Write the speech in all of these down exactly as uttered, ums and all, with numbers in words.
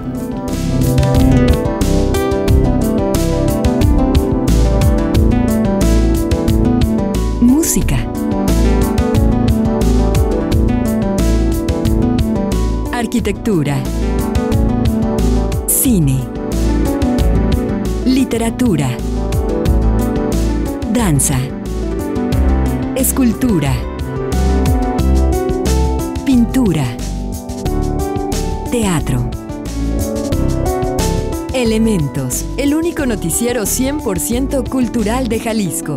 Música. Arquitectura. Cine. Literatura. Danza. Escultura. Pintura. Teatro. Elementos, el único noticiero cien por ciento cultural de Jalisco.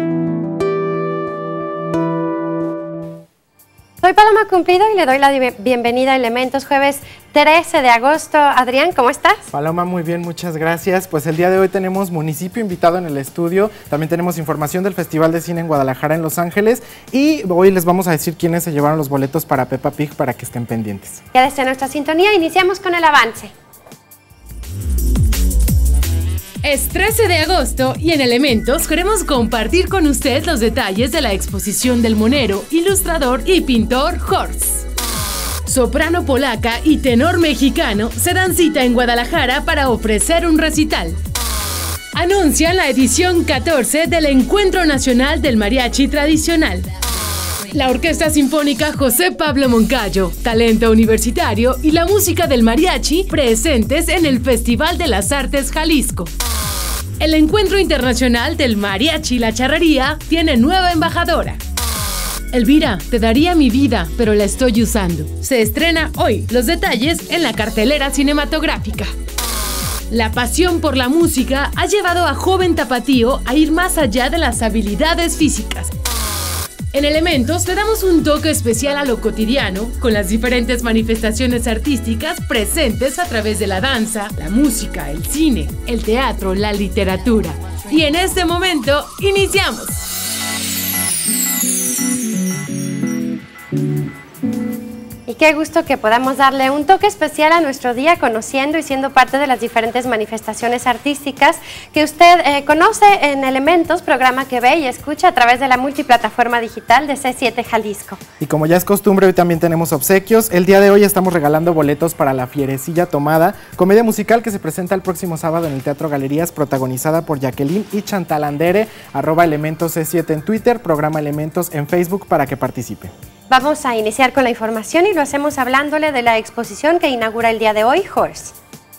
Soy Paloma Cumplido y le doy la bienvenida a Elementos, jueves trece de agosto. Adrián, ¿cómo estás? Paloma, muy bien, muchas gracias. Pues el día de hoy tenemos municipio invitado en el estudio, también tenemos información del Festival de Cine en Guadalajara en Los Ángeles y hoy les vamos a decir quiénes se llevaron los boletos para Peppa Pig para que estén pendientes. Ya desde nuestra sintonía iniciamos con el avance. Es trece de agosto y en Elementos queremos compartir con usted los detalles de la exposición del monero, ilustrador y pintor Horst. Soprano polaca y tenor mexicano se dan cita en Guadalajara para ofrecer un recital. Anuncian la edición catorce del Encuentro Nacional del Mariachi Tradicional. La Orquesta Sinfónica José Pablo Moncayo, talento universitario y la música del mariachi presentes en el Festival de las Artes Jalisco. El Encuentro Internacional del Mariachi La Charrería tiene nueva embajadora. Elvira, te daría mi vida, pero la estoy usando. Se estrena hoy. Los detalles en la cartelera cinematográfica. La pasión por la música ha llevado a joven tapatío a ir más allá de las habilidades físicas. En Elementos le damos un toque especial a lo cotidiano, con las diferentes manifestaciones artísticas presentes a través de la danza, la música, el cine, el teatro, la literatura. Y en este momento, iniciamos. Y qué gusto que podamos darle un toque especial a nuestro día conociendo y siendo parte de las diferentes manifestaciones artísticas que usted eh, conoce en Elementos, programa que ve y escucha a través de la multiplataforma digital de C siete Jalisco. Y como ya es costumbre, hoy también tenemos obsequios. El día de hoy estamos regalando boletos para La Fierecilla Tomada, comedia musical que se presenta el próximo sábado en el Teatro Galerías, protagonizada por Jacqueline y Chantal Andere, arroba Elementos C siete en Twitter, programa Elementos en Facebook para que participe. Vamos a iniciar con la información y lo hacemos hablándole de la exposición que inaugura el día de hoy, Horst.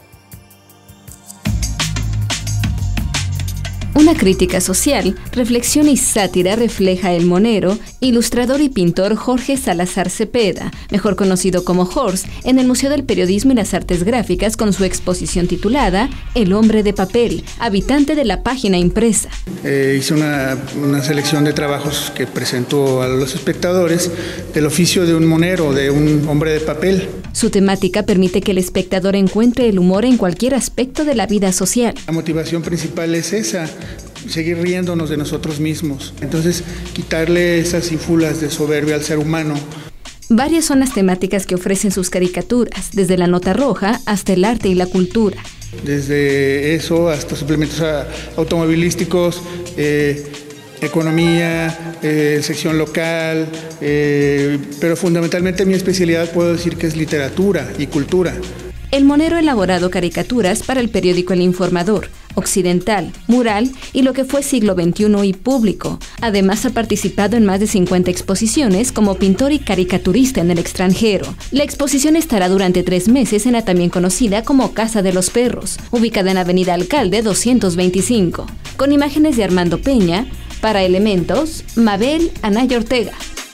Una crítica social, reflexión y sátira refleja el monero, ilustrador y pintor Jorge Salazar Cepeda, mejor conocido como Horst, en el Museo del Periodismo y las Artes Gráficas con su exposición titulada El hombre de papel, habitante de la página impresa. Eh, hice una, una selección de trabajos que presentó a los espectadores del oficio de un monero, de un hombre de papel. Su temática permite que el espectador encuentre el humor en cualquier aspecto de la vida social. La motivación principal es esa, seguir riéndonos de nosotros mismos. Entonces, quitarle esas ínfulas de soberbia al ser humano. Varias son las temáticas que ofrecen sus caricaturas, desde la nota roja hasta el arte y la cultura. Desde eso hasta suplementos automovilísticos, eh, economía, eh, sección local, eh, pero fundamentalmente mi especialidad puedo decir que es literatura y cultura. El monero ha elaborado caricaturas para el periódico El Informador, Occidental, Mural y lo que fue Siglo veintiuno y Público. Además ha participado en más de cincuenta exposiciones como pintor y caricaturista en el extranjero. La exposición estará durante tres meses en la también conocida como Casa de los Perros, ubicada en Avenida Alcalde doscientos veinticinco, con imágenes de Armando Peña. Para Elementos, Mabel Anaya Ortega.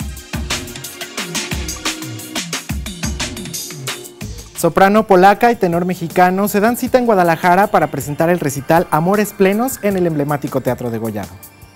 Soprano polaca y tenor mexicano se dan cita en Guadalajara para presentar el recital Amores Plenos en el emblemático Teatro Degollado.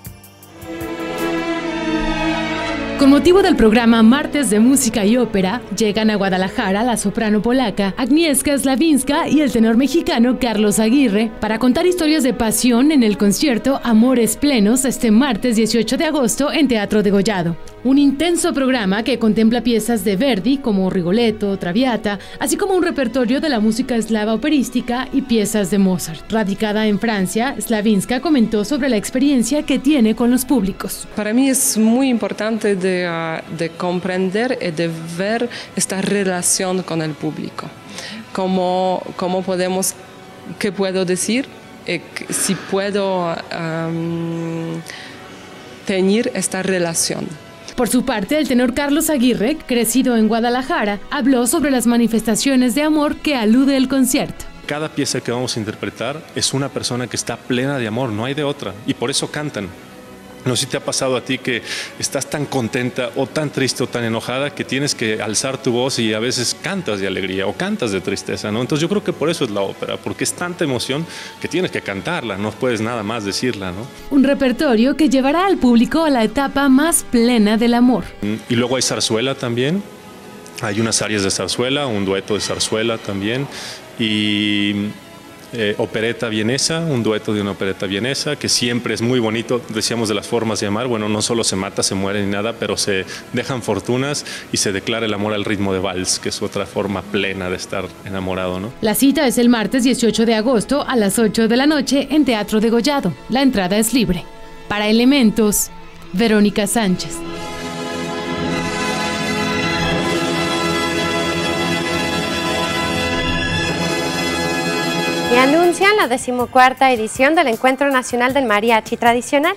Con motivo del programa Martes de Música y Ópera, llegan a Guadalajara la soprano polaca Agnieszka Slavinska y el tenor mexicano Carlos Aguirre para contar historias de pasión en el concierto Amores Plenos este martes dieciocho de agosto en Teatro Degollado. Un intenso programa que contempla piezas de Verdi como Rigoletto, Traviata, así como un repertorio de la música eslava operística y piezas de Mozart. Radicada en Francia, Slavinska comentó sobre la experiencia que tiene con los públicos. Para mí es muy importante de, uh, de comprender y de ver esta relación con el público. cómo, cómo podemos, qué puedo decir, eh, si puedo um, tener esta relación. Por su parte, el tenor Carlos Aguirre, crecido en Guadalajara, habló sobre las manifestaciones de amor que alude el concierto. Cada pieza que vamos a interpretar es una persona que está plena de amor, no hay de otra, y por eso cantan. No sé si te ha pasado a ti que estás tan contenta o tan triste o tan enojada que tienes que alzar tu voz y a veces cantas de alegría o cantas de tristeza, ¿no? Entonces yo creo que por eso es la ópera, porque es tanta emoción que tienes que cantarla, no puedes nada más decirla, ¿no? Un repertorio que llevará al público a la etapa más plena del amor. Y luego hay zarzuela también, hay unas áreas de zarzuela, un dueto de zarzuela también, y eh, opereta vienesa, un dueto de una opereta vienesa, que siempre es muy bonito. Decíamos de las formas de amar, bueno, no solo se mata, se muere ni nada, pero se dejan fortunas y se declara el amor al ritmo de vals, que es otra forma plena de estar enamorado, ¿no? La cita es el martes dieciocho de agosto a las ocho de la noche en Teatro Degollado. La entrada es libre. Para Elementos, Verónica Sánchez. Y anuncian la decimocuarta edición del Encuentro Nacional del Mariachi Tradicional.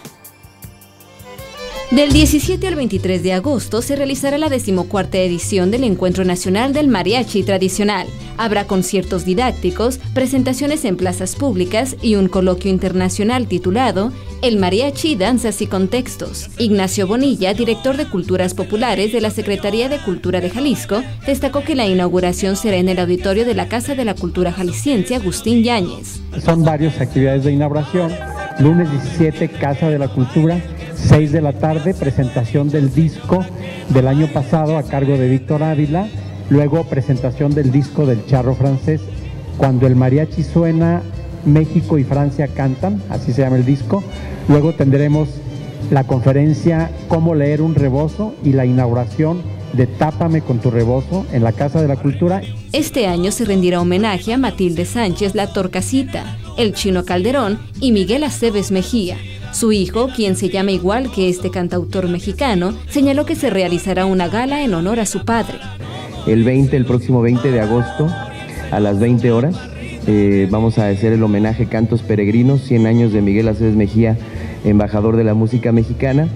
Del diecisiete al veintitrés de agosto se realizará la decimocuarta edición del Encuentro Nacional del Mariachi Tradicional. Habrá conciertos didácticos, presentaciones en plazas públicas y un coloquio internacional titulado El Mariachi, Danzas y Contextos. Ignacio Bonilla, director de Culturas Populares de la Secretaría de Cultura de Jalisco, destacó que la inauguración será en el auditorio de la Casa de la Cultura Jalisciense Agustín Yáñez. Son varias actividades de inauguración. Lunes diecisiete, Casa de la Cultura, seis de la tarde, presentación del disco del año pasado a cargo de Víctor Ávila, luego presentación del disco del Charro Francés, Cuando el Mariachi Suena, México y Francia Cantan, así se llama el disco. Luego tendremos la conferencia Cómo leer un rebozo y la inauguración de Tápame con tu rebozo en la Casa de la Cultura. Este año se rendirá homenaje a Matilde Sánchez La Torcasita, el Chino Calderón y Miguel Aceves Mejía. Su hijo, quien se llama igual que este cantautor mexicano, señaló que se realizará una gala en honor a su padre. El veinte, el próximo veinte de agosto, a las veinte horas, eh, vamos a hacer el homenaje Cantos Peregrinos, cien años de Miguel Aceves Mejía, embajador de la música mexicana.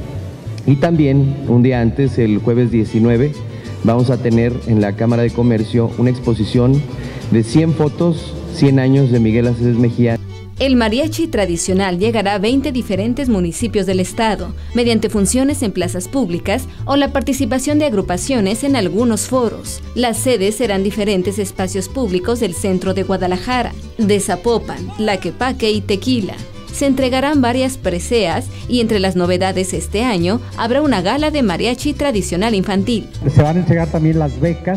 Y también, un día antes, el jueves diecinueve, vamos a tener en la Cámara de Comercio una exposición de cien fotos, cien años de Miguel Aceves Mejía. El mariachi tradicional llegará a veinte diferentes municipios del estado, mediante funciones en plazas públicas o la participación de agrupaciones en algunos foros. Las sedes serán diferentes espacios públicos del centro de Guadalajara, de Zapopan, Tlaquepaque y Tequila. Se entregarán varias preseas y entre las novedades este año habrá una gala de mariachi tradicional infantil. Se van a entregar también las becas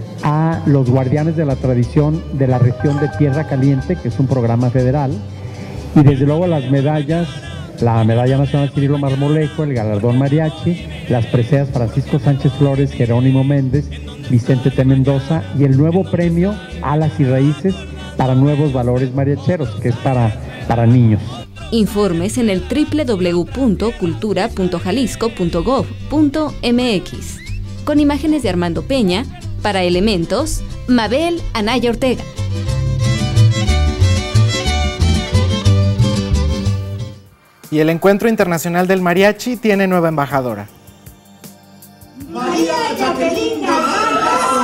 a los guardianes de la tradición de la región de Tierra Caliente, que es un programa federal, y desde luego las medallas, la Medalla Nacional Cirilo Marmolejo, el Galardón Mariachi, las preseas Francisco Sánchez Flores, Jerónimo Méndez, Vicente T. Mendoza y el nuevo premio Alas y Raíces para Nuevos Valores Mariacheros, que es para, para niños. Informes en el doble u doble u doble u punto cultura punto jalisco punto gob punto m x. Con imágenes de Armando Peña, para Elementos, Mabel Anaya Ortega. Y el Encuentro Internacional del Mariachi tiene nueva embajadora. María Jacqueline Navarro.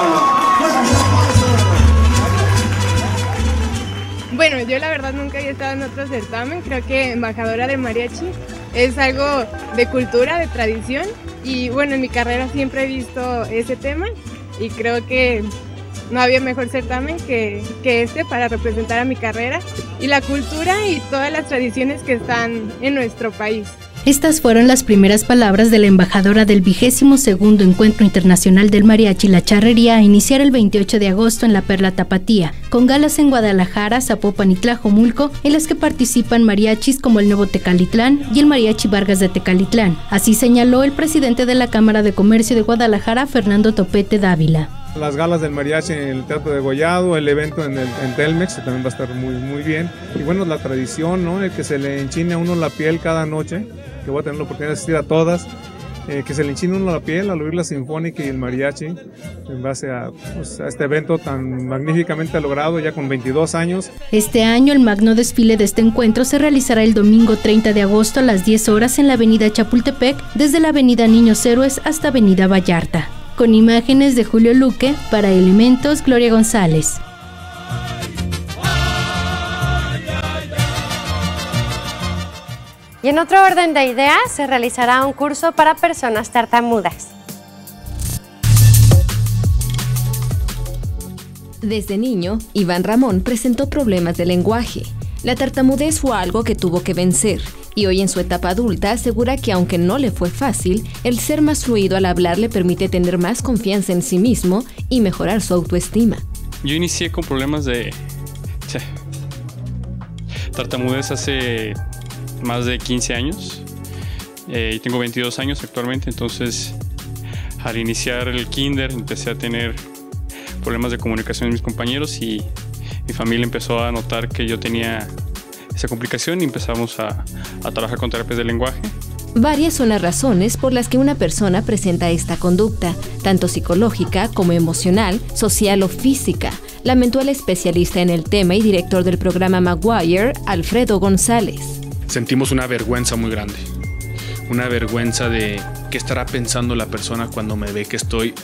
Bueno, yo la verdad nunca había estado en otro certamen. Creo que embajadora de mariachi es algo de cultura, de tradición. Y bueno, en mi carrera siempre he visto ese tema y creo que no había mejor certamen que, que este para representar a mi carrera y la cultura y todas las tradiciones que están en nuestro país. Estas fueron las primeras palabras de la embajadora del vigésimo segundo Encuentro Internacional del Mariachi La Charrería a iniciar el veintiocho de agosto en la Perla Tapatía, con galas en Guadalajara, Zapopan y Tlajomulco, en las que participan mariachis como el Nuevo Tecalitlán y el Mariachi Vargas de Tecalitlán. Así señaló el presidente de la Cámara de Comercio de Guadalajara, Fernando Topete Dávila. Las galas del mariachi en el Teatro Degollado, el evento en, el, en Telmex, que también va a estar muy, muy bien. Y bueno, la tradición, ¿no? El que se le enchine a uno la piel cada noche, que voy a tener la oportunidad de asistir a todas. eh, que se le enchina uno la piel al oír la sinfónica y el mariachi, en base a, pues, a este evento tan magníficamente logrado ya con veintidós años. Este año el magno desfile de este encuentro se realizará el domingo treinta de agosto a las diez horas en la avenida Chapultepec, desde la avenida Niños Héroes hasta avenida Vallarta. Con imágenes de Julio Luque, para Elementos, Gloria González. Y en otro orden de ideas, se realizará un curso para personas tartamudas. Desde niño, Iván Ramón presentó problemas de lenguaje. La tartamudez fue algo que tuvo que vencer, y hoy en su etapa adulta asegura que aunque no le fue fácil, el ser más fluido al hablar le permite tener más confianza en sí mismo y mejorar su autoestima. Yo inicié con problemas de che, tartamudez hace más de quince años eh, y tengo veintidós años actualmente, entonces al iniciar el kinder empecé a tener problemas de comunicación con mis compañeros y mi familia empezó a notar que yo tenía esa complicación y empezamos a, a trabajar con terapias de lenguaje. Varias son las razones por las que una persona presenta esta conducta, tanto psicológica como emocional, social o física, lamentó el especialista en el tema y director del programa Maguire, Alfredo González. Sentimos una vergüenza muy grande, una vergüenza de qué estará pensando la persona cuando me ve que estoy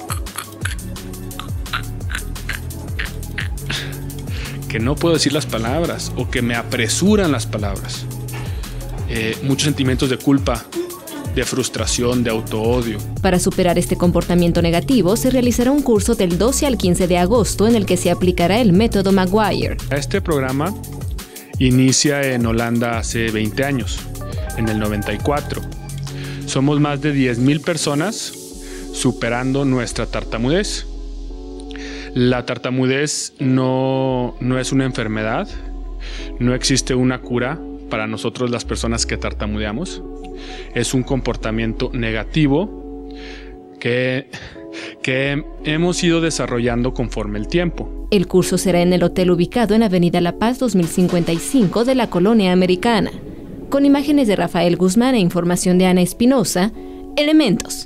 que no puedo decir las palabras o que me apresuran las palabras. Eh, muchos sentimientos de culpa, de frustración, de autoodio. Para superar este comportamiento negativo, se realizará un curso del doce al quince de agosto en el que se aplicará el método Maguire. Este programa inicia en Holanda hace veinte años, en el noventa y cuatro. Somos más de diez mil personas superando nuestra tartamudez. La tartamudez no, no es una enfermedad, no existe una cura para nosotros las personas que tartamudeamos. Es un comportamiento negativo que, que hemos ido desarrollando conforme el tiempo. El curso será en el hotel ubicado en Avenida La Paz dos mil cincuenta y cinco de la Colonia Americana. Con imágenes de Rafael Guzmán e información de Ana Espinosa, Elementos.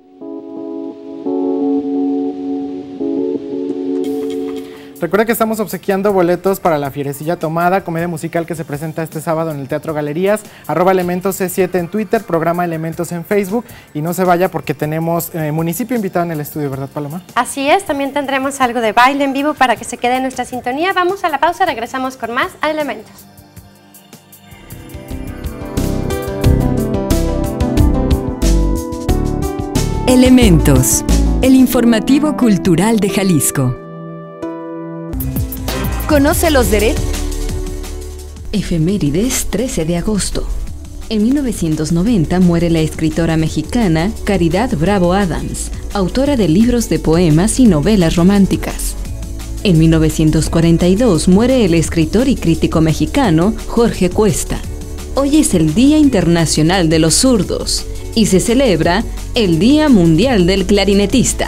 Recuerda que estamos obsequiando boletos para La Fierecilla Tomada, comedia musical que se presenta este sábado en el Teatro Galerías, arroba Elementos C siete en Twitter, programa Elementos en Facebook, y no se vaya porque tenemos eh, municipio invitado en el estudio, ¿verdad, Paloma? Así es, también tendremos algo de baile en vivo para que se quede en nuestra sintonía. Vamos a la pausa, regresamos con más a Elementos. Elementos, el informativo cultural de Jalisco. Conoce los derechos. Efemérides trece de agosto. En mil novecientos noventa muere la escritora mexicana Caridad Bravo Adams, autora de libros de poemas y novelas románticas. En mil novecientos cuarenta y dos muere el escritor y crítico mexicano Jorge Cuesta. Hoy es el Día Internacional de los Zurdos y se celebra el Día Mundial del Clarinetista.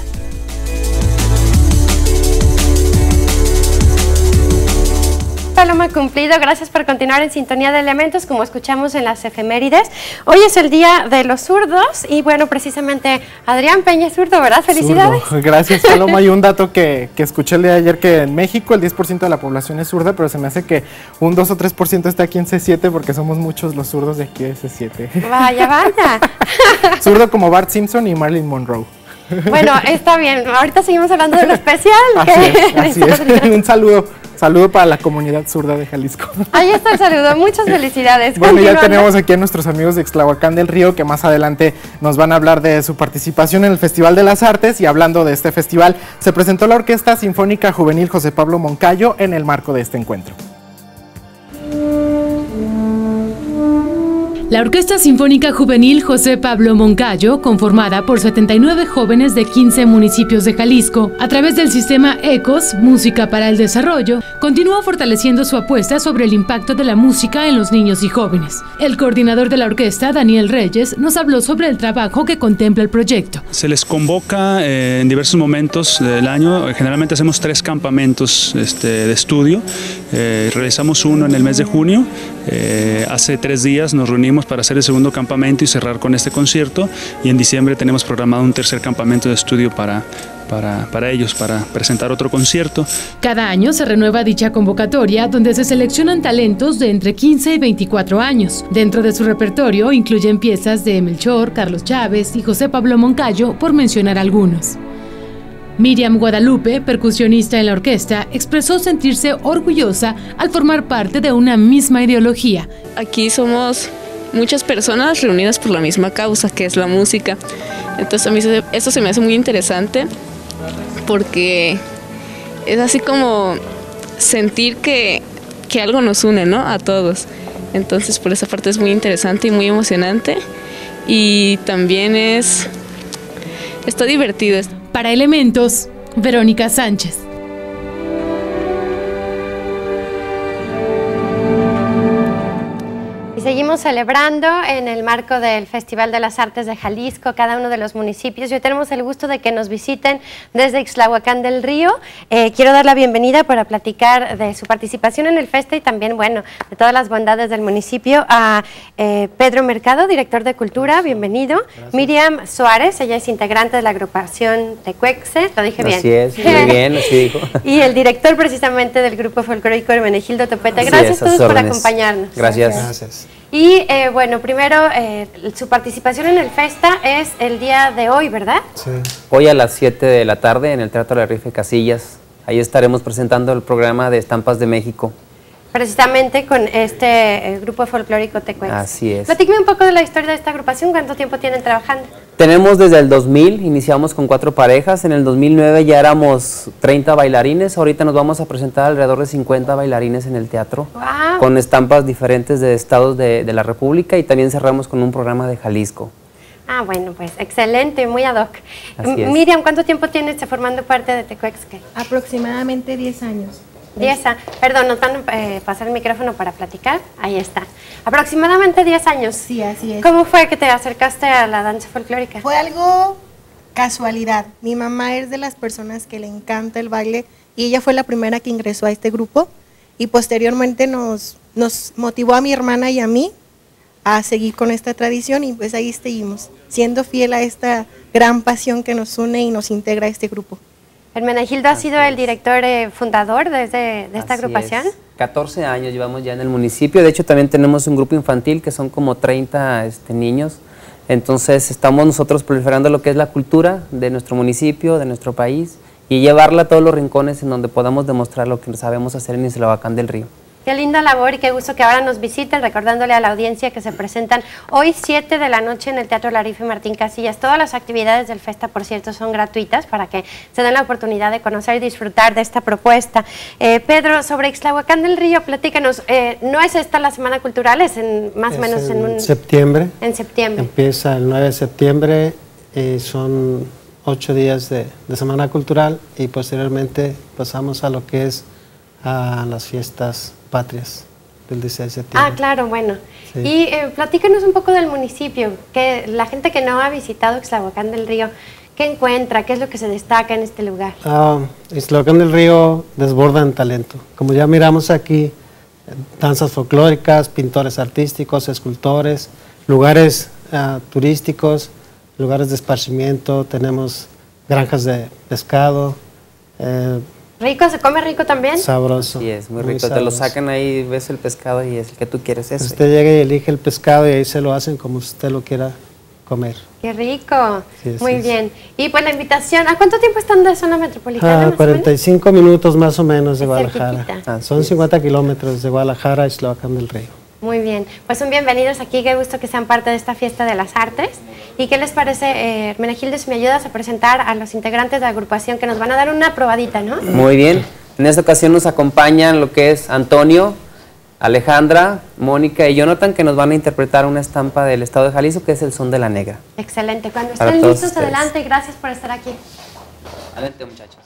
Paloma cumplido, gracias por continuar en sintonía de Elementos, como escuchamos en las efemérides. Hoy es el Día de los Zurdos y bueno, precisamente Adrián Peña es zurdo, ¿verdad? Felicidades. Zurdo. Gracias, Paloma. Hay un dato que, que escuché el día de ayer, que en México el diez por ciento de la población es zurda, pero se me hace que un dos o tres por ciento está aquí en C siete porque somos muchos los zurdos de aquí de C siete. Vaya, vaya. Zurdo como Bart Simpson y Marilyn Monroe. Bueno, está bien. Ahorita seguimos hablando de lo especial. Así que es, así es. Un saludo, saludo para la comunidad zurda de Jalisco. Ahí está el saludo. Muchas felicidades. Bueno, ya tenemos aquí a nuestros amigos de Ixtlahuacán del Río, que más adelante nos van a hablar de su participación en el Festival de las Artes. Y hablando de este festival, se presentó la Orquesta Sinfónica Juvenil José Pablo Moncayo en el marco de este encuentro. La Orquesta Sinfónica Juvenil José Pablo Moncayo, conformada por setenta y nueve jóvenes de quince municipios de Jalisco, a través del sistema ECOS, Música para el Desarrollo, continúa fortaleciendo su apuesta sobre el impacto de la música en los niños y jóvenes. El coordinador de la orquesta, Daniel Reyes, nos habló sobre el trabajo que contempla el proyecto. Se les convoca eh, en diversos momentos del año. Generalmente hacemos tres campamentos este, de estudio. Eh, realizamos uno en el mes de junio. Eh, hace tres días nos reunimos reunimos para hacer el segundo campamento y cerrar con este concierto, y en diciembre tenemos programado un tercer campamento de estudio para, para, para ellos, para presentar otro concierto. Cada año se renueva dicha convocatoria, donde se seleccionan talentos de entre quince y veinticuatro años. Dentro de su repertorio incluyen piezas de Melchor, Carlos Chávez y José Pablo Moncayo, por mencionar algunos. Miriam Guadalupe, percusionista en la orquesta, expresó sentirse orgullosa al formar parte de una misma ideología. Aquí somos muchas personas reunidas por la misma causa, que es la música. Entonces a mí esto se me hace muy interesante porque es así como sentir que, que algo nos une, ¿no?, a todos. Entonces por esa parte es muy interesante y muy emocionante, y también es está divertido. Para Elementos, Verónica Sánchez. Seguimos celebrando en el marco del Festival de las Artes de Jalisco, cada uno de los municipios. Hoy tenemos el gusto de que nos visiten desde Ixtlahuacán del Río. Eh, quiero dar la bienvenida para platicar de su participación en el festa y también, bueno, de todas las bondades del municipio a eh, Pedro Mercado, director de Cultura, bienvenido. Gracias. Miriam Suárez, ella es integrante de la agrupación Tecuexe, lo dije bien. Así es, muy bien, así dijo. Y el director precisamente del grupo folclórico Hermenegildo Topete. Gracias a todos por acompañarnos. Gracias. Gracias. Y eh, bueno, primero eh, su participación en el Festa es el día de hoy, ¿verdad? Sí. Hoy a las siete de la tarde en el Teatro La Rife Casillas. Ahí estaremos presentando el programa de Estampas de México. Precisamente con este eh, grupo folclórico Tecuexe. Así es. Platíqueme un poco de la historia de esta agrupación, ¿cuánto tiempo tienen trabajando? Tenemos desde el dos mil, iniciamos con cuatro parejas, en el dos mil nueve ya éramos treinta bailarines, ahorita nos vamos a presentar alrededor de cincuenta bailarines en el teatro, wow, con estampas diferentes de estados de, de la República, y también cerramos con un programa de Jalisco. Ah, bueno, pues excelente, muy ad hoc. Así es. Miriam, ¿cuánto tiempo tienes formando parte de Tecuexe? Aproximadamente diez años. diez años. Perdón, nos van a eh, pasar el micrófono para platicar. Ahí está. Aproximadamente diez años. Sí, así es. ¿Cómo fue que te acercaste a la danza folclórica? Fue algo casualidad. Mi mamá es de las personas que le encanta el baile y ella fue la primera que ingresó a este grupo, y posteriormente nos, nos motivó a mi hermana y a mí a seguir con esta tradición, y pues ahí seguimos, siendo fiel a esta gran pasión que nos une y nos integra a este grupo. Hermenegildo ha sido el director eh, fundador de, este, de esta Así agrupación. Es. catorce años llevamos ya en el municipio, de hecho también tenemos un grupo infantil que son como treinta este, niños, entonces estamos nosotros proliferando lo que es la cultura de nuestro municipio, de nuestro país, y llevarla a todos los rincones en donde podamos demostrar lo que sabemos hacer en Ixtlahuacán del Río. Qué linda labor y qué gusto que ahora nos visiten, recordándole a la audiencia que se presentan hoy siete de la noche en el Teatro La Rife Martín Casillas. Todas las actividades del Festa, por cierto, son gratuitas para que se den la oportunidad de conocer y disfrutar de esta propuesta. Eh, Pedro, sobre Ixtlahuacán del Río, platícanos, eh, ¿no es esta la Semana Cultural? Es en, más o menos en, en un... septiembre. En septiembre. Empieza el nueve de septiembre, eh, son ocho días de, de Semana Cultural, y posteriormente pasamos a lo que es a las fiestas patrias del dieciséis de septiembre. Ah, claro, bueno. Sí. Y eh, platícanos un poco del municipio, que la gente que no ha visitado Ixtlahuacán del Río, ¿qué encuentra? ¿Qué es lo que se destaca en este lugar? Ah, Ixtlahuacán del Río desborda en talento. Como ya miramos aquí, danzas folclóricas, pintores artísticos, escultores, lugares uh, turísticos, lugares de esparcimiento, tenemos granjas de pescado. Eh, ¿Rico? ¿Se come rico también? Sabroso. Sí, es muy, muy rico. sabroso. Te lo sacan ahí, ves el pescado y es el que tú quieres. Ese. Usted llega y elige el pescado y ahí se lo hacen como usted lo quiera comer. ¡Qué rico! Sí, muy sí, bien. Y pues la invitación, ¿a cuánto tiempo están de zona metropolitana? Ah, cuarenta y cinco minutos más o menos de Guadalajara. Ah, Son cincuenta kilómetros de Guadalajara a Ixtlahuacán del Río. Muy bien, pues son bienvenidos aquí, qué gusto que sean parte de esta fiesta de las artes. ¿Y qué les parece, eh, Hermenegildo, si me ayudas a presentar a los integrantes de la agrupación que nos van a dar una probadita, ¿no? Muy bien, en esta ocasión nos acompañan lo que es Antonio, Alejandra, Mónica y Jonathan, que nos van a interpretar una estampa del estado de Jalisco, que es el son de la negra. Excelente, cuando Para estén todos listos, ustedes. adelante y gracias por estar aquí. Adelante, muchachos.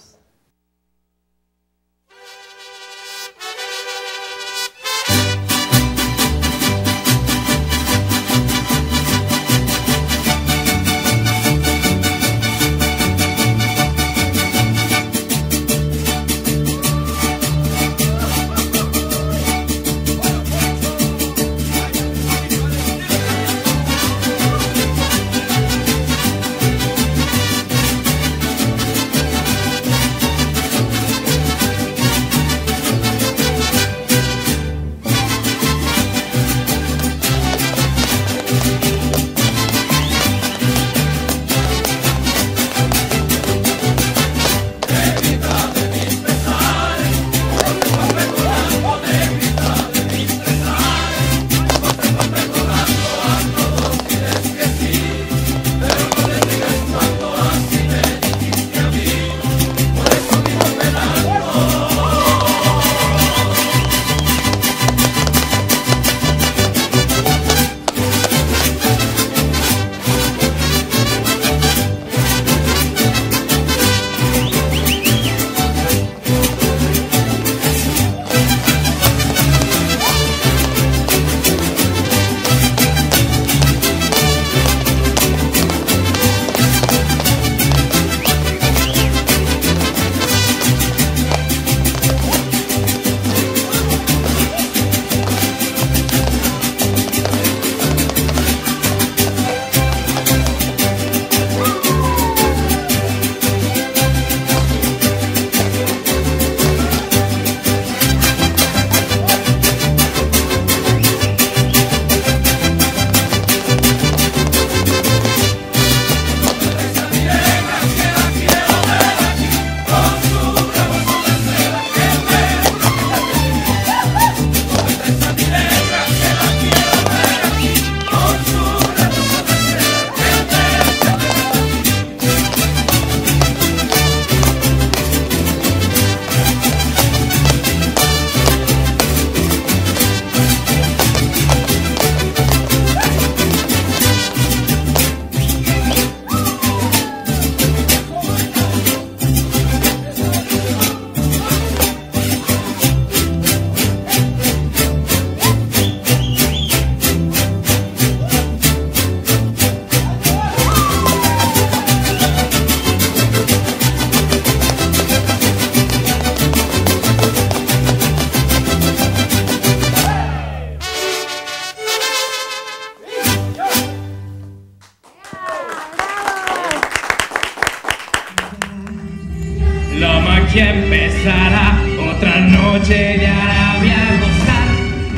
Esta noche de Arabia gozar.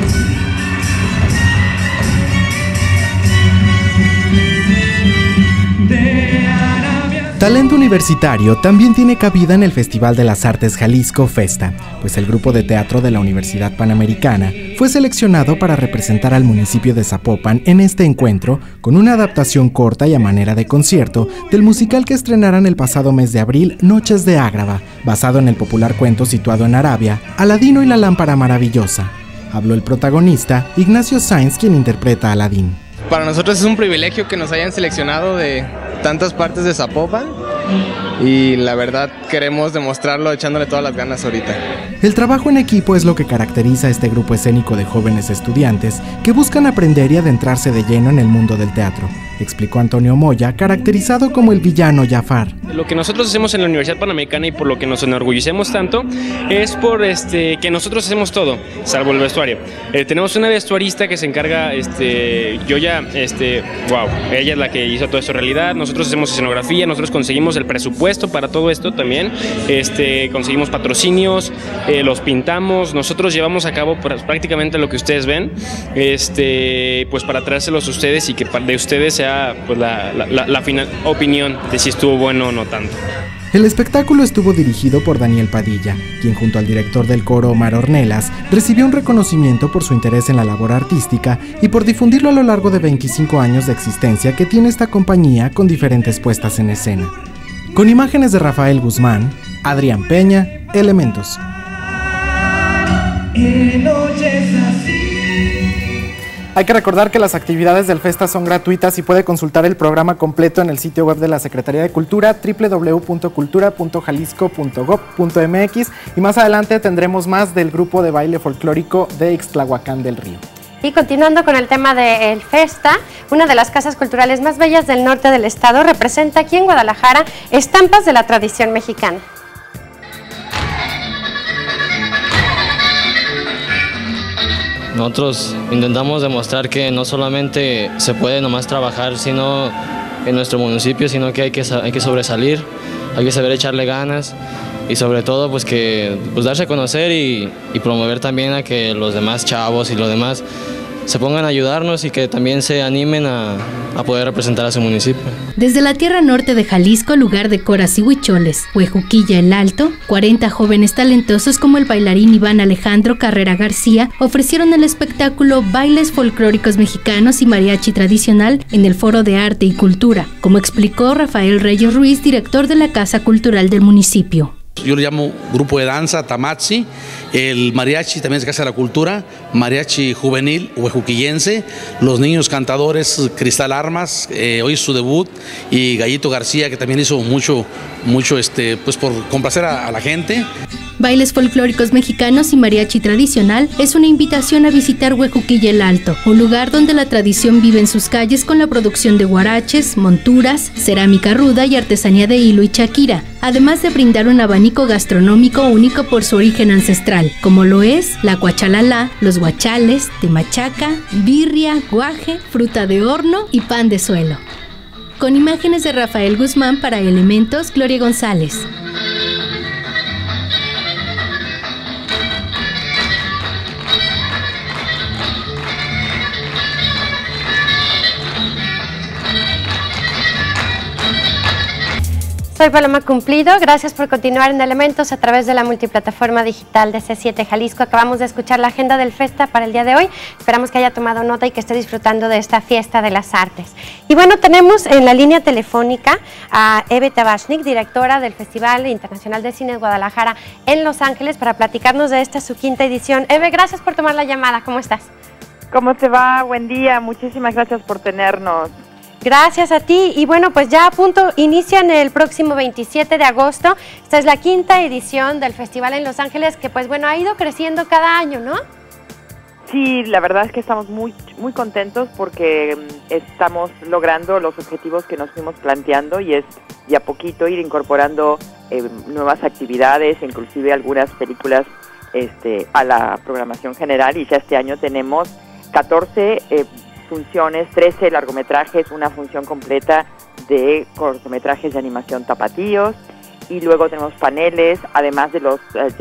De Arabia. Talento universitario también tiene cabida en el Festival de las Artes Jalisco Festa, pues el grupo de teatro de la Universidad Panamericana fue seleccionado para representar al municipio de Zapopan en este encuentro con una adaptación corta y a manera de concierto del musical que estrenaran el pasado mes de abril, Noches de Ágrava, basado en el popular cuento situado en Arabia, Aladino y la lámpara maravillosa. Habló el protagonista, Ignacio Sainz, quien interpreta a Aladín. Para nosotros es un privilegio que nos hayan seleccionado de tantas partes de Zapopan y la verdad queremos demostrarlo echándole todas las ganas ahorita. El trabajo en equipo es lo que caracteriza a este grupo escénico de jóvenes estudiantes que buscan aprender y adentrarse de lleno en el mundo del teatro, explicó Antonio Moya, caracterizado como el villano Jafar. Lo que nosotros hacemos en la Universidad Panamericana y por lo que nos enorgullecemos tanto es por este, que nosotros hacemos todo, salvo el vestuario. Eh, tenemos una vestuarista que se encarga, este, yo ya, este, wow, ella es la que hizo todo esto realidad. Nosotros hacemos escenografía, nosotros conseguimos el presupuesto para todo esto también, este, conseguimos patrocinios, eh, los pintamos, nosotros llevamos a cabo prácticamente lo que ustedes ven, este, pues para traérselos a ustedes y que de ustedes sea pues, la, la, la, la final opinión de si estuvo bueno o no tanto. El espectáculo estuvo dirigido por Daniel Padilla, quien junto al director del coro Omar Ornelas recibió un reconocimiento por su interés en la labor artística y por difundirlo a lo largo de veinticinco años de existencia que tiene esta compañía con diferentes puestas en escena. Con imágenes de Rafael Guzmán, Adrián Peña, Elementos. Hay que recordar que las actividades del Festa son gratuitas y puede consultar el programa completo en el sitio web de la Secretaría de Cultura, doble u doble u doble u punto cultura punto jalisco punto gob punto m x, y más adelante tendremos más del grupo de baile folclórico de Ixtlahuacán del Río. Y continuando con el tema del Festa, una de las casas culturales más bellas del norte del estado representa aquí en Guadalajara estampas de la tradición mexicana. Nosotros intentamos demostrar que no solamente se puede nomás trabajar sino en nuestro municipio, sino que hay que, hay que sobresalir, hay que saber echarle ganas y sobre todo pues que pues darse a conocer y, y promover también a que los demás chavos y los demás se pongan a ayudarnos y que también se animen a, a poder representar a su municipio. Desde la tierra norte de Jalisco, lugar de coras y huicholes, Huejuquilla el Alto, cuarenta jóvenes talentosos como el bailarín Iván Alejandro Carrera García ofrecieron el espectáculo Bailes Folclóricos Mexicanos y Mariachi Tradicional en el Foro de Arte y Cultura, como explicó Rafael Reyes Ruiz, director de la Casa Cultural del municipio. Yo le llamo grupo de danza, Tamatsi, el mariachi también es Casa de la Cultura, mariachi juvenil, huejuquillense, los niños cantadores, Cristal Armas, eh, hoy es su debut, y Gallito García, que también hizo mucho, mucho este, pues por complacer a, a la gente. Bailes Folclóricos Mexicanos y Mariachi Tradicional es una invitación a visitar Huejuquilla el Alto, un lugar donde la tradición vive en sus calles con la producción de guaraches, monturas, cerámica ruda y artesanía de hilo y chaquira, además de brindar un abanico gastronómico único por su origen ancestral, como lo es la cuachalalá, los guachales, temachaca, birria, guaje, fruta de horno y pan de suelo. Con imágenes de Rafael Guzmán para Elementos, Gloria González. Soy Paloma Cumplido, gracias por continuar en Elementos a través de la multiplataforma digital de C siete Jalisco. Acabamos de escuchar la agenda del Festa para el día de hoy, esperamos que haya tomado nota y que esté disfrutando de esta fiesta de las artes. Y bueno, tenemos en la línea telefónica a Eve Tabachnik, directora del Festival Internacional de Cine de Guadalajara en Los Ángeles, para platicarnos de esta su quinta edición. Eve, gracias por tomar la llamada, ¿cómo estás? ¿Cómo te va? Buen día, muchísimas gracias por tenernos. Gracias a ti, y bueno, pues ya a punto, inician el próximo veintisiete de agosto, esta es la quinta edición del Festival en Los Ángeles, que pues bueno, ha ido creciendo cada año, ¿no? Sí, la verdad es que estamos muy, muy contentos porque estamos logrando los objetivos que nos fuimos planteando, y es de a poquito ir incorporando eh, nuevas actividades, inclusive algunas películas este, a la programación general, y ya este año tenemos catorce eh, funciones, trece largometrajes, una función completa de cortometrajes de animación tapatíos, y luego tenemos paneles, además de los eh, ya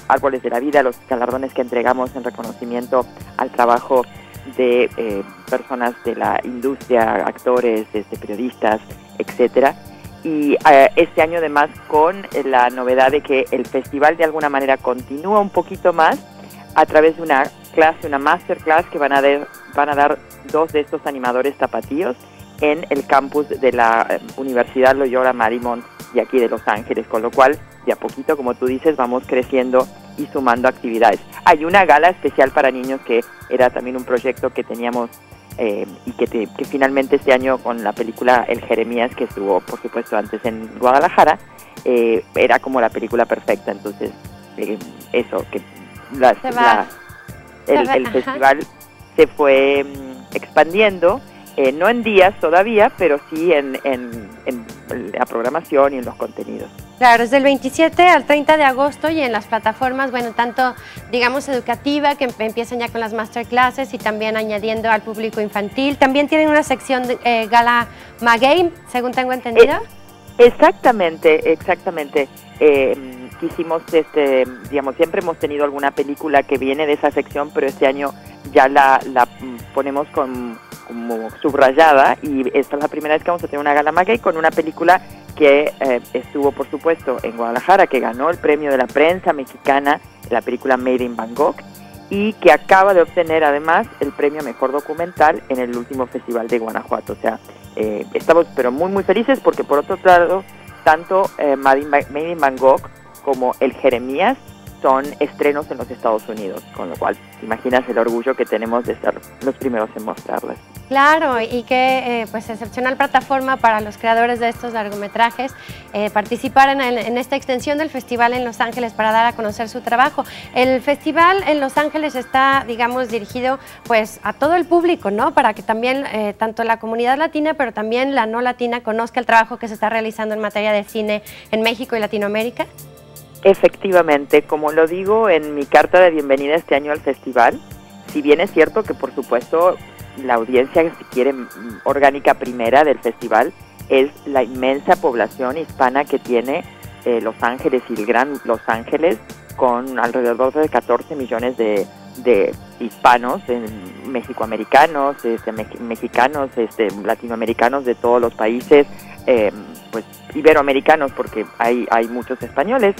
Árboles de la Vida, los galardones que entregamos en reconocimiento al trabajo de eh, personas de la industria, actores, este, periodistas, etcétera. Y eh, este año además con la novedad de que el festival de alguna manera continúa un poquito más a través de una clase, una masterclass que van a, de, van a dar dos de estos animadores tapatíos en el campus de la eh, Universidad Loyola Marymount de aquí de Los Ángeles, con lo cual de a poquito, como tú dices, vamos creciendo y sumando actividades. Hay una gala especial para niños que era también un proyecto que teníamos eh, y que, te, que finalmente este año con la película El Jeremías, que estuvo por supuesto antes en Guadalajara, eh, era como la película perfecta. Entonces eh, eso, que las, la, el, el festival se fue mm, expandiendo, eh, no en días todavía, pero sí en, en, en la programación y en los contenidos. Claro, es del veintisiete al treinta de agosto y en las plataformas, bueno, tanto digamos educativa, que empiezan ya con las masterclasses y también añadiendo al público infantil. También tienen una sección de eh, Gala Maguey, según tengo entendido. Eh, exactamente, exactamente. Eh, quisimos, este, digamos, siempre hemos tenido alguna película que viene de esa sección, pero este año ya la, la ponemos con, como subrayada, y esta es la primera vez que vamos a tener una Gala Maguey con una película que eh, estuvo por supuesto en Guadalajara, que ganó el premio de la prensa mexicana, la película Made in Bangkok, y que acaba de obtener además el premio a Mejor Documental en el último festival de Guanajuato. O sea, eh, estamos pero muy muy felices porque por otro lado, tanto eh, Made in, Made in Bangkok como El Jeremías son estrenos en los Estados Unidos, con lo cual te imaginas el orgullo que tenemos de ser los primeros en mostrarlas. Claro, y qué eh, pues excepcional plataforma para los creadores de estos largometrajes eh, participar en, en esta extensión del festival en Los Ángeles para dar a conocer su trabajo. El festival en Los Ángeles está, digamos, dirigido pues a todo el público, ¿no? Para que también eh, tanto la comunidad latina, pero también la no latina conozca el trabajo que se está realizando en materia de cine en México y Latinoamérica. Efectivamente, como lo digo en mi carta de bienvenida este año al festival, si bien es cierto que por supuesto la audiencia, si quiere, orgánica primera del festival es la inmensa población hispana que tiene eh, Los Ángeles y el Gran Los Ángeles, con alrededor de catorce millones de, de hispanos, en, mexicoamericanos, este, me, mexicanos, este, latinoamericanos de todos los países, eh, pues iberoamericanos, porque hay, hay muchos españoles.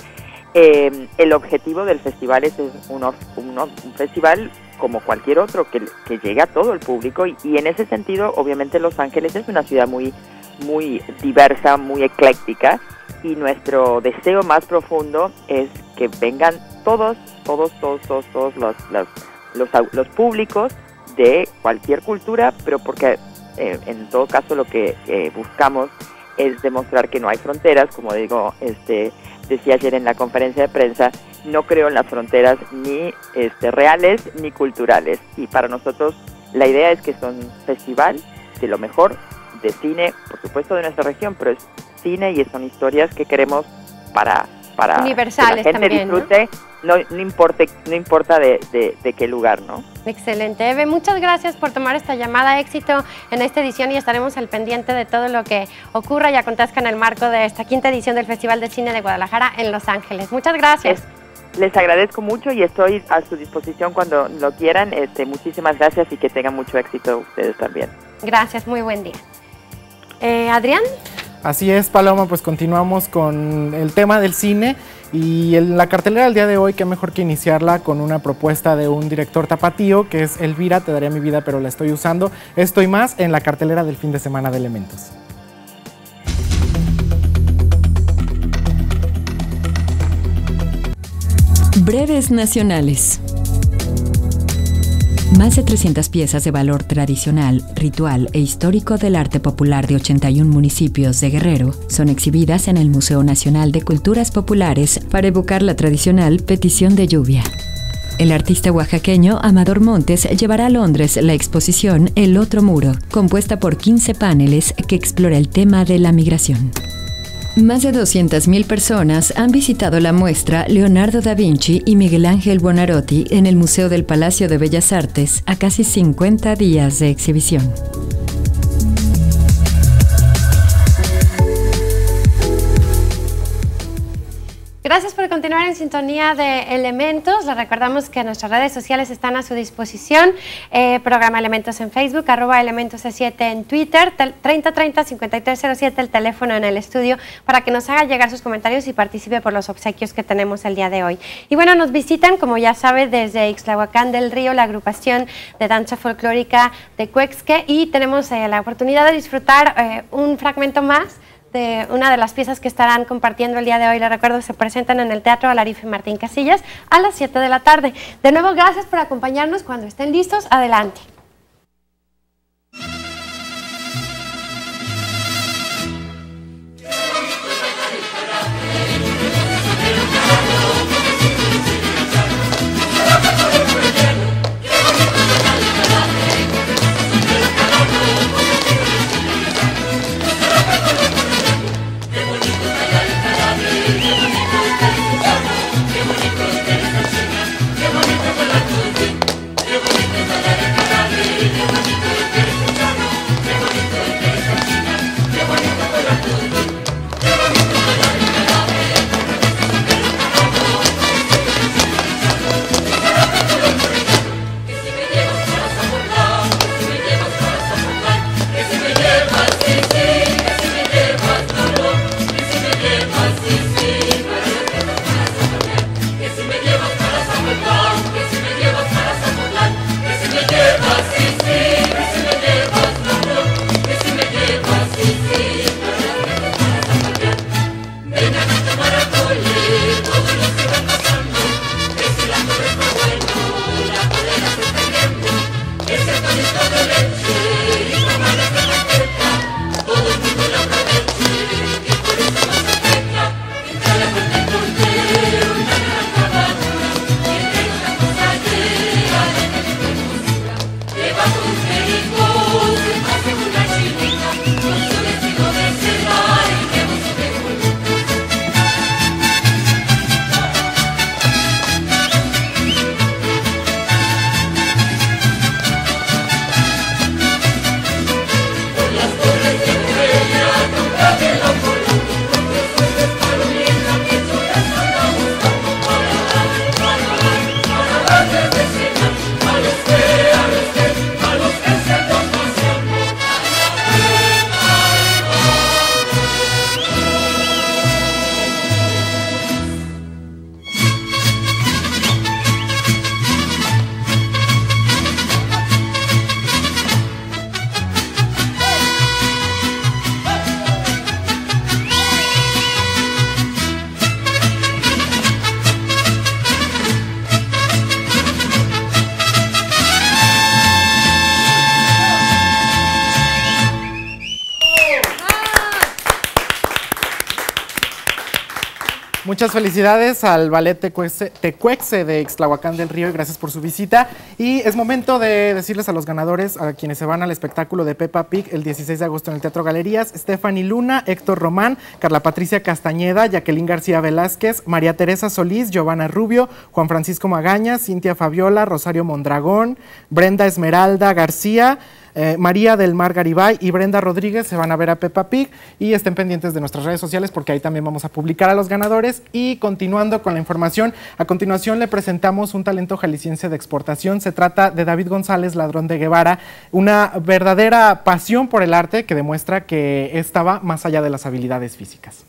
Eh, el objetivo del festival es, es uno, uno, un festival como cualquier otro, que, que llegue a todo el público, y, y en ese sentido obviamente Los Ángeles es una ciudad muy, muy diversa, muy ecléctica, y nuestro deseo más profundo es que vengan todos, todos, todos, todos, todos los, los, los, los públicos de cualquier cultura, pero porque eh, en todo caso lo que eh, buscamos es demostrar que no hay fronteras, como digo, este decía ayer en la conferencia de prensa, no creo en las fronteras ni este, reales ni culturales, y para nosotros la idea es que es un festival de lo mejor de cine, por supuesto de nuestra región, pero es cine y son historias que queremos para, para universales que la gente también, disfrute, ¿no? No, no, importe, no importa de, de, de qué lugar, ¿no? Excelente. Eve, muchas gracias por tomar esta llamada. Éxito en esta edición y estaremos al pendiente de todo lo que ocurra y acontezca en el marco de esta quinta edición del Festival de Cine de Guadalajara en Los Ángeles. Muchas gracias. Es, les agradezco mucho y estoy a su disposición cuando lo quieran. Este, muchísimas gracias y que tengan mucho éxito ustedes también. Gracias, muy buen día. Eh, ¿Adrián? Así es, Paloma, pues continuamos con el tema del cine y en la cartelera del día de hoy, qué mejor que iniciarla con una propuesta de un director tapatío que es Elvira, te daría mi vida pero la estoy usando. Esto y más en la cartelera del fin de semana de Elementos. Breves nacionales. Más de trescientas piezas de valor tradicional, ritual e histórico del arte popular de ochenta y un municipios de Guerrero son exhibidas en el Museo Nacional de Culturas Populares para evocar la tradicional petición de lluvia. El artista oaxaqueño Amador Montes llevará a Londres la exposición El Otro Muro, compuesta por quince paneles que explora el tema de la migración. Más de doscientas mil personas han visitado la muestra Leonardo da Vinci y Miguel Ángel Buonarroti en el Museo del Palacio de Bellas Artes a casi cincuenta días de exhibición. Gracias por continuar en sintonía de Elementos. Les recordamos que nuestras redes sociales están a su disposición. Eh, programa Elementos en Facebook, arroba Elementos C siete en Twitter, treinta treinta cincuenta y tres cero siete el teléfono en el estudio para que nos haga llegar sus comentarios y participe por los obsequios que tenemos el día de hoy. Y bueno, nos visitan, como ya sabe, desde Ixtlahuacán del Río, la agrupación de danza folclórica de Cuexque, y tenemos eh, la oportunidad de disfrutar eh, un fragmento más de una de las piezas que estarán compartiendo el día de hoy. Les recuerdo que se presentan en el Teatro Alarife Martín Casillas a las siete de la tarde. De nuevo, gracias por acompañarnos. Cuando estén listos, adelante. Muchas felicidades al Ballet Tecuexe de Ixtlahuacán del Río y gracias por su visita. Y es momento de decirles a los ganadores, a quienes se van al espectáculo de Peppa Pig el dieciséis de agosto en el Teatro Galerías: Stephanie Luna, Héctor Román, Carla Patricia Castañeda, Jacqueline García Velázquez, María Teresa Solís, Giovanna Rubio, Juan Francisco Magaña, Cintia Fabiola, Rosario Mondragón, Brenda Esmeralda García, Eh, María del Mar Garibay y Brenda Rodríguez se van a ver a Peppa Pig, y estén pendientes de nuestras redes sociales porque ahí también vamos a publicar a los ganadores. Y continuando con la información, a continuación le presentamos un talento jalisciense de exportación. Se trata de David González Ladrón de Guevara, una verdadera pasión por el arte que demuestra que estaba más allá de las habilidades físicas.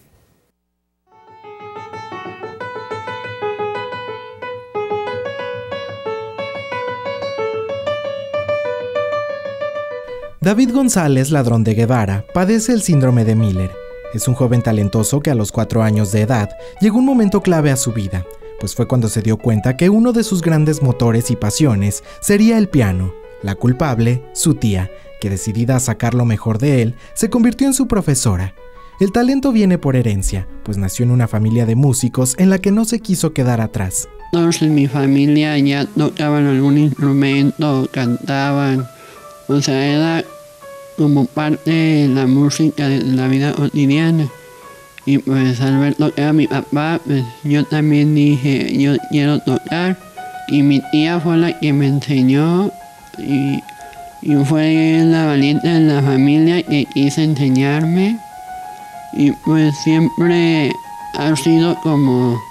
David González Ladrón de Guevara padece el síndrome de Miller. Es un joven talentoso que a los cuatro años de edad llegó un momento clave a su vida, pues fue cuando se dio cuenta que uno de sus grandes motores y pasiones sería el piano. La culpable, su tía, que decidida a sacar lo mejor de él, se convirtió en su profesora. El talento viene por herencia, pues nació en una familia de músicos en la que no se quiso quedar atrás. Todos en mi familia ya tocaban algún instrumento, cantaban, o sea, era como parte de la música de la vida cotidiana. Y pues al ver tocar a mi papá, pues yo también dije, yo quiero tocar. Y mi tía fue la que me enseñó y, y fue la valiente de la familia que quiso enseñarme. Y pues siempre ha sido como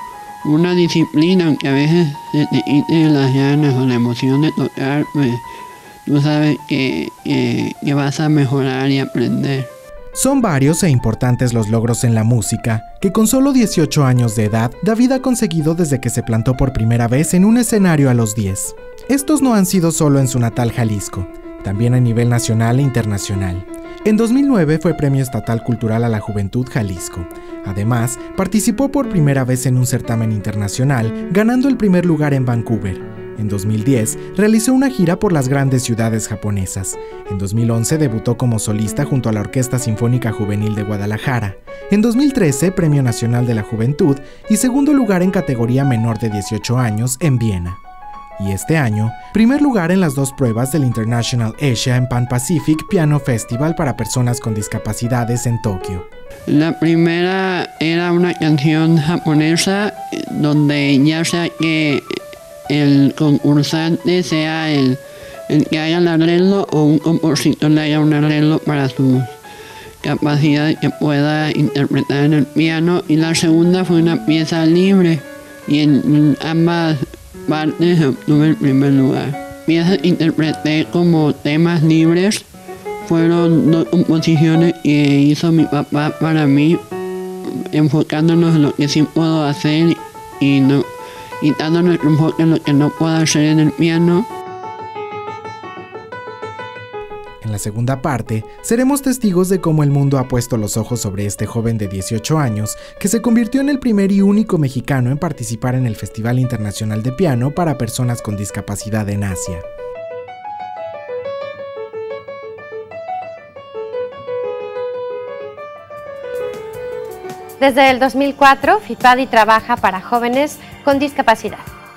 una disciplina, aunque a veces se te quiten las ganas o la emoción de tocar, pues tú sabes que, que, que vas a mejorar y aprender. Son varios e importantes los logros en la música, que con solo dieciocho años de edad, David ha conseguido desde que se plantó por primera vez en un escenario a los diez. Estos no han sido solo en su natal Jalisco, también a nivel nacional e internacional. En dos mil nueve fue Premio Estatal Cultural a la Juventud Jalisco. Además, participó por primera vez en un certamen internacional, ganando el primer lugar en Vancouver. En dos mil diez, realizó una gira por las grandes ciudades japonesas. En dos mil once, debutó como solista junto a la Orquesta Sinfónica Juvenil de Guadalajara. En dos mil trece, Premio Nacional de la Juventud y segundo lugar en categoría menor de dieciocho años en Viena. Y este año, primer lugar en las dos pruebas del International Asia and Pan-Pacific Piano Festival para personas con discapacidades en Tokio. La primera era una canción japonesa donde ya sea que el concursante sea el, el que haga el arreglo o un compositor le haga un arreglo para su capacidad que pueda interpretar en el piano, y la segunda fue una pieza libre y en ambas partes obtuve el primer lugar. Piezas que interpreté como temas libres fueron dos composiciones que hizo mi papá para mí, enfocándonos en lo que sí puedo hacer y no y dándonos enfoque en lo que no puedo hacer en el piano. En la segunda parte, seremos testigos de cómo el mundo ha puesto los ojos sobre este joven de dieciocho años, que se convirtió en el primer y único mexicano en participar en el Festival Internacional de Piano para Personas con Discapacidad en Asia. Desde el dos mil cuatro, FIPADI trabaja para jóvenes con discapacidad.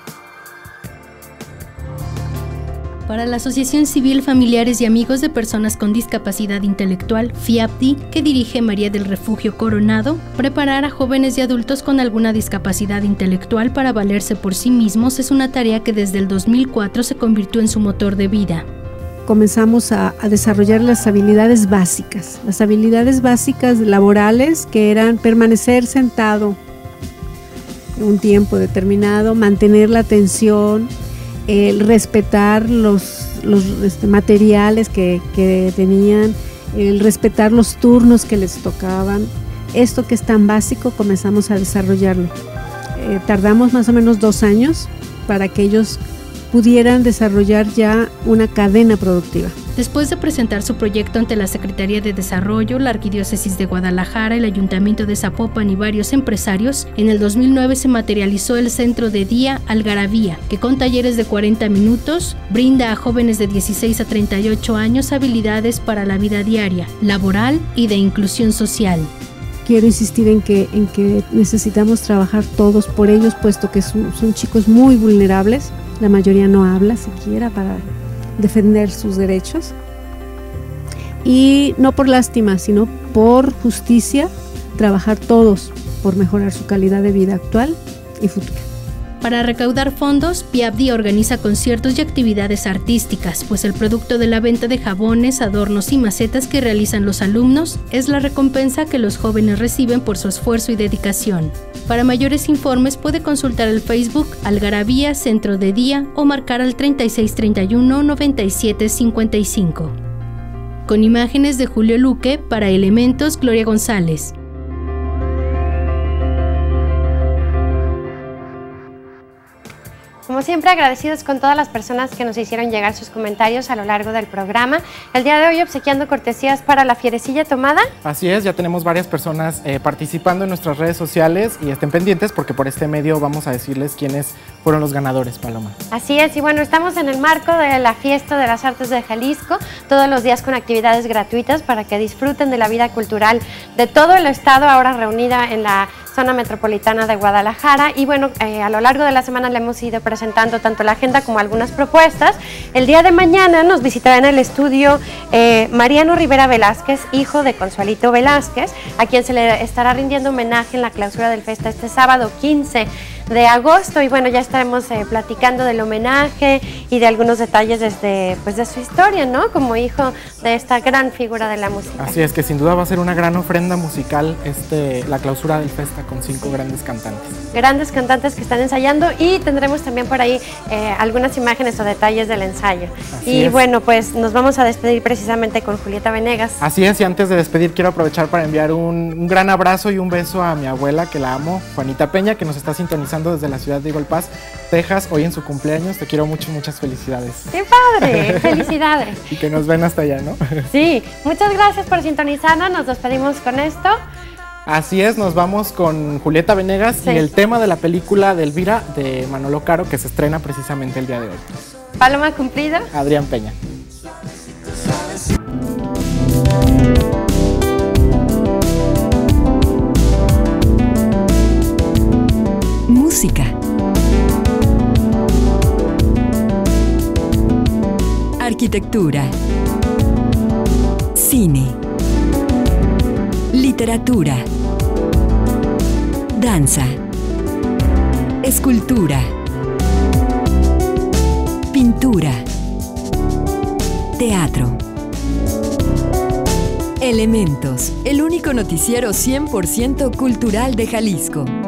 Para la Asociación Civil Familiares y Amigos de Personas con Discapacidad Intelectual, FIAPDI, que dirige María del Refugio Coronado, preparar a jóvenes y adultos con alguna discapacidad intelectual para valerse por sí mismos es una tarea que desde el dos mil cuatro se convirtió en su motor de vida. Comenzamos a, a desarrollar las habilidades básicas, las habilidades básicas laborales, que eran permanecer sentado un tiempo determinado, mantener la atención, el respetar los, los este, materiales que, que tenían, el respetar los turnos que les tocaban. Esto que es tan básico comenzamos a desarrollarlo. Eh, tardamos más o menos dos años para que ellos pudieran desarrollar ya una cadena productiva. Después de presentar su proyecto ante la Secretaría de Desarrollo, la Arquidiócesis de Guadalajara, el Ayuntamiento de Zapopan y varios empresarios, en el dos mil nueve se materializó el Centro de Día Algarabía, que con talleres de cuarenta minutos brinda a jóvenes de dieciséis a treinta y ocho años habilidades para la vida diaria, laboral y de inclusión social. Quiero insistir en que, en que necesitamos trabajar todos por ellos, puesto que son, son chicos muy vulnerables. La mayoría no habla siquiera para defender sus derechos. Y no por lástima, sino por justicia, trabajar todos por mejorar su calidad de vida actual y futura. Para recaudar fondos, FIAPDI organiza conciertos y actividades artísticas, pues el producto de la venta de jabones, adornos y macetas que realizan los alumnos es la recompensa que los jóvenes reciben por su esfuerzo y dedicación. Para mayores informes puede consultar el Facebook Algarabía Centro de Día o marcar al treinta y seis treinta y uno noventa y siete cincuenta y cinco. Con imágenes de Julio Luque, para Elementos, Gloria González. Como siempre, agradecidos con todas las personas que nos hicieron llegar sus comentarios a lo largo del programa. El día de hoy obsequiando cortesías para la Fierecilla Tomada. Así es, ya tenemos varias personas eh, participando en nuestras redes sociales y estén pendientes porque por este medio vamos a decirles quiénes fueron los ganadores, Paloma. Así es, y bueno, estamos en el marco de la Fiesta de las Artes de Jalisco, todos los días con actividades gratuitas para que disfruten de la vida cultural de todo el estado, ahora reunida en la zona metropolitana de Guadalajara. Y bueno, eh, a lo largo de la semana le hemos ido presentando tanto la agenda como algunas propuestas. El día de mañana nos visitará en el estudio eh, Mariano Rivera Velázquez, hijo de Consuelito Velázquez, a quien se le estará rindiendo homenaje en la clausura del Festa este sábado quince de agosto. Y bueno, ya estaremos eh, platicando del homenaje y de algunos detalles desde, pues, de su historia, ¿no? Como hijo de esta gran figura de la música. Así es, que sin duda va a ser una gran ofrenda musical este, la clausura del Festa con cinco grandes cantantes. Grandes cantantes que están ensayando y tendremos también por ahí eh, algunas imágenes o detalles del ensayo. Así y es. bueno, pues nos vamos a despedir precisamente con Julieta Venegas. Así es, y antes de despedir quiero aprovechar para enviar un, un gran abrazo y un beso a mi abuela, que la amo, Juanita Peña, que nos está sintonizando desde la ciudad de Eagle Pass, Texas, hoy en su cumpleaños. Te quiero mucho, muchas felicidades. ¡Qué padre! ¡Felicidades! Y que nos ven hasta allá, ¿no? Sí, muchas gracias por sintonizarnos, nos despedimos con esto. Así es, nos vamos con Julieta Venegas sí. y el tema de la película de Elvira de Manolo Caro, que se estrena precisamente el día de hoy. Paloma cumplida. Adrián Peña. Música. Arquitectura. Cine. Literatura. Danza. Escultura. Pintura. Teatro. Elementos, el único noticiero cien por ciento cultural de Jalisco.